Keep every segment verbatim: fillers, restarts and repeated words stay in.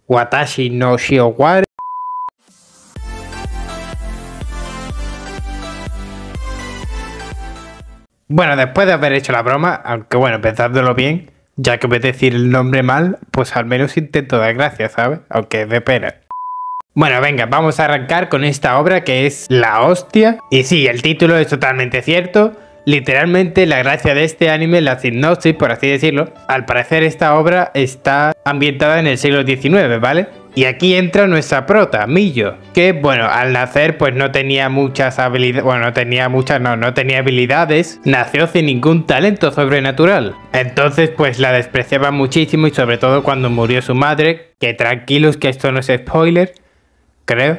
Watashi no Shiowari. Bueno, después de haber hecho la broma, aunque bueno, pensándolo bien, ya que voy a decir el nombre mal, pues al menos intento dar gracias, ¿sabes? Aunque es de pena. Bueno, venga, vamos a arrancar con esta obra que es La Hostia. Y sí, el título es totalmente cierto. Literalmente la gracia de este anime, la sinopsis, por así decirlo, al parecer esta obra está ambientada en el siglo diecinueve, ¿vale? Y aquí entra nuestra prota, Miyo, que bueno, al nacer pues no tenía muchas habilidades, bueno, no tenía muchas, no, no tenía habilidades, nació sin ningún talento sobrenatural. Entonces pues la despreciaba muchísimo y sobre todo cuando murió su madre, que tranquilos que esto no es spoiler, creo.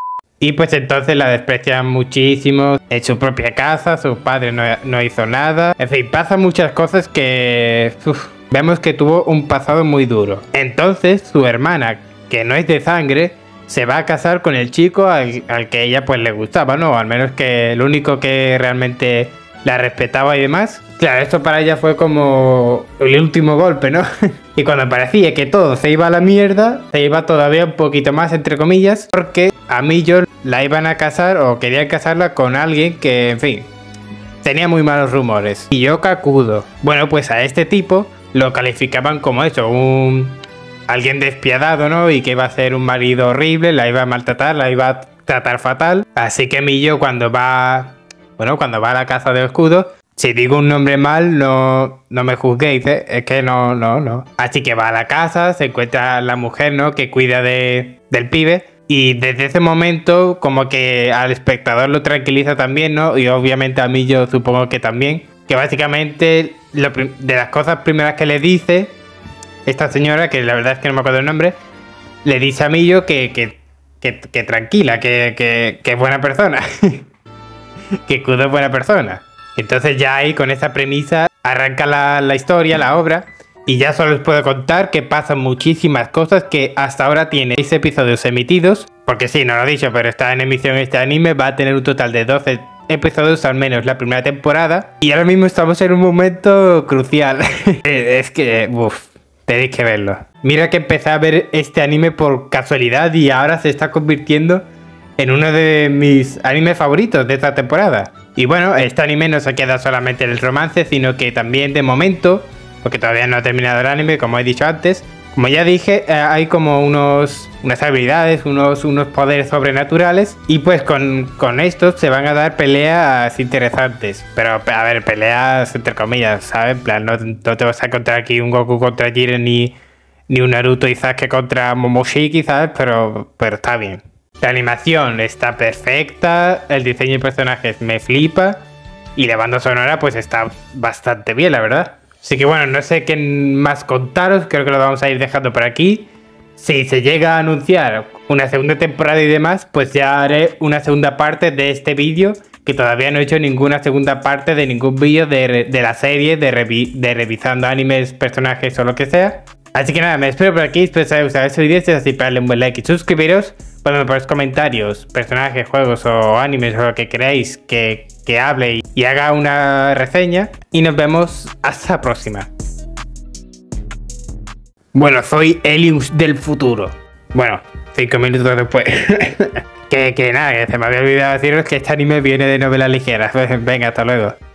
Y pues entonces la desprecian muchísimo en su propia casa, su padre no, no hizo nada. En fin, pasan muchas cosas que uf, vemos que tuvo un pasado muy duro. Entonces su hermana, que no es de sangre, se va a casar con el chico al, al que ella pues le gustaba, ¿no? Al menos que el único que realmente la respetaba y demás. Claro, esto para ella fue como el último golpe, ¿no? Y cuando parecía que todo se iba a la mierda, se iba todavía un poquito más, entre comillas, porque a Miyo la iban a casar o querían casarla con alguien que, en fin, tenía muy malos rumores. Kiyoka Kudo. Bueno, pues a este tipo lo calificaban como eso, un... alguien despiadado, ¿no? Y que iba a ser un marido horrible, la iba a maltratar, la iba a tratar fatal. Así que Miyo cuando va... Bueno, cuando va a la casa de Oscudo, si digo un nombre mal, no, no me juzguéis, ¿eh? Es que no, no, no. Así que va a la casa, se encuentra la mujer, ¿no? Que cuida de, del pibe. Y desde ese momento, como que al espectador lo tranquiliza también, ¿no? Y obviamente a mí yo supongo que también. Que básicamente, lo, de las cosas primeras que le dice esta señora, que la verdad es que no me acuerdo el nombre, le dice a Miyo que, que, que, que tranquila, que, que, que es buena persona. Que Kudo es buena persona. Entonces ya ahí con esa premisa arranca la, la historia, la obra. Y ya solo os puedo contar que pasan muchísimas cosas, que hasta ahora tiene seis episodios emitidos. Porque sí, no lo he dicho, pero está en emisión este anime. Va a tener un total de doce episodios, al menos la primera temporada. Y ahora mismo estamos en un momento crucial. Es que, uff, tenéis que verlo. Mira que empecé a ver este anime por casualidad y ahora se está convirtiendo en uno de mis animes favoritos de esta temporada. Y bueno, este anime no se queda solamente en el romance, sino que también de momento, porque todavía no ha terminado el anime, como he dicho antes, como ya dije, eh, hay como unos, unas habilidades, unos, unos poderes sobrenaturales, y pues con, con estos se van a dar peleas interesantes. Pero a ver, peleas entre comillas, ¿sabes? En plan, no, no te vas a encontrar aquí un Goku contra Jiren ni, ni un Naruto y Sasuke contra Momoshiki, ¿sabes? Pero, pero está bien. La animación está perfecta, el diseño de personajes me flipa y la banda sonora pues está bastante bien, la verdad. Así que bueno, no sé qué más contaros, creo que lo vamos a ir dejando por aquí. Si se llega a anunciar una segunda temporada y demás, pues ya haré una segunda parte de este vídeo, que todavía no he hecho ninguna segunda parte de ningún vídeo de, de la serie, de, revi de revisando animes, personajes o lo que sea. Así que nada, me espero por aquí, espero que os haya gustado este vídeo, si es así, darle un buen like y suscribiros. Ponedme por los comentarios personajes, juegos o animes o lo que queráis que, que hable y, y haga una reseña. Y nos vemos hasta la próxima. Bueno, soy Helios del futuro. Bueno, cinco minutos después. que, que nada, que se me había olvidado deciros que este anime viene de novelas ligeras. Venga, hasta luego.